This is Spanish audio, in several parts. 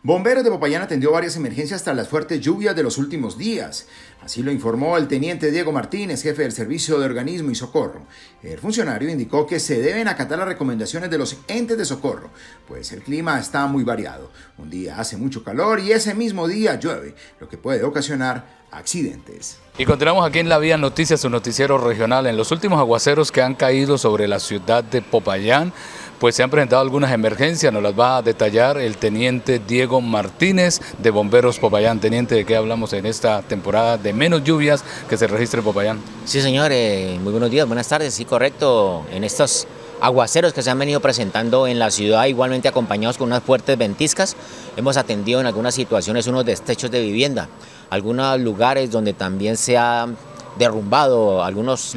Bomberos de Popayán atendió varias emergencias tras las fuertes lluvias de los últimos días. Así lo informó el teniente Diego Martínez, jefe del Servicio de Organismo y Socorro. El funcionario indicó que se deben acatar las recomendaciones de los entes de socorro, pues el clima está muy variado. Un día hace mucho calor y ese mismo día llueve, lo que puede ocasionar accidentes. Y continuamos aquí en La Vía Noticias, su noticiero regional. En los últimos aguaceros que han caído sobre la ciudad de Popayán, pues se han presentado algunas emergencias, nos las va a detallar el teniente Diego Martínez de Bomberos Popayán. Teniente, ¿de qué hablamos en esta temporada de menos lluvias que se registra en Popayán? Sí, señor, muy buenos días, buenas tardes, sí, correcto. En estos aguaceros que se han venido presentando en la ciudad, igualmente acompañados con unas fuertes ventiscas, hemos atendido en algunas situaciones unos destechos de vivienda, algunos lugares donde también se ha derrumbado algunos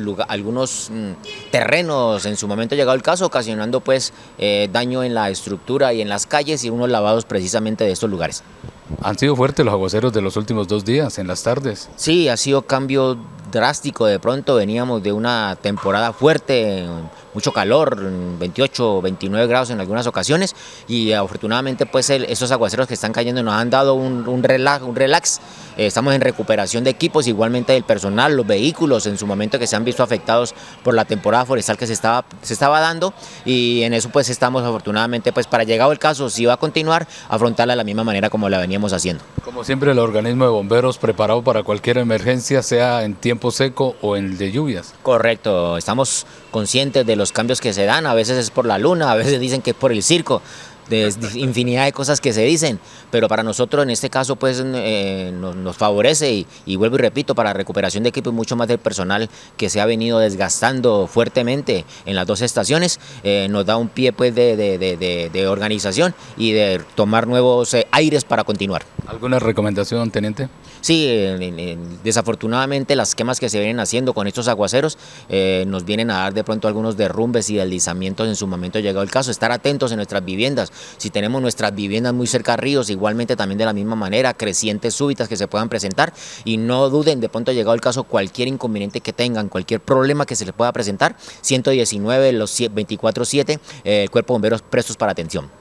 terrenos en su momento llegado el caso, ocasionando pues daño en la estructura y en las calles y unos lavados precisamente de estos lugares. ¿Han sido fuertes los aguaceros de los últimos 2 días en las tardes? Sí, ha sido cambio drástico. De pronto veníamos de una temporada fuerte, mucho calor, 28, 29 grados en algunas ocasiones, y afortunadamente pues esos aguaceros que están cayendo nos han dado un relax. Estamos en recuperación de equipos, igualmente del personal, los vehículos en su momento que se han visto afectados por la temporada forestal que se estaba dando, y en eso pues estamos afortunadamente, pues para llegado el caso, si va a continuar, afrontarla de la misma manera como la veníamos haciendo. Como siempre, el organismo de bomberos preparado para cualquier emergencia, sea en tiempo seco o en de lluvias. Correcto, estamos conscientes de los cambios que se dan, a veces es por la luna, a veces dicen que es por el circo, de infinidad de cosas que se dicen, pero para nosotros en este caso pues nos favorece y vuelvo y repito, para recuperación de equipo y mucho más del personal que se ha venido desgastando fuertemente en las 2 estaciones, nos da un pie pues de organización y de tomar nuevos aires para continuar. ¿Alguna recomendación, teniente? Sí, desafortunadamente las quemas que se vienen haciendo con estos aguaceros nos vienen a dar de pronto algunos derrumbes y deslizamientos en su momento llegado el caso. Estar atentos en nuestras viviendas. Si tenemos nuestras viviendas muy cerca a ríos, igualmente también de la misma manera, crecientes súbitas que se puedan presentar, y no duden de pronto llegado el caso cualquier inconveniente que tengan, cualquier problema que se les pueda presentar, 119, los 24/7, el Cuerpo de Bomberos prestos para atención.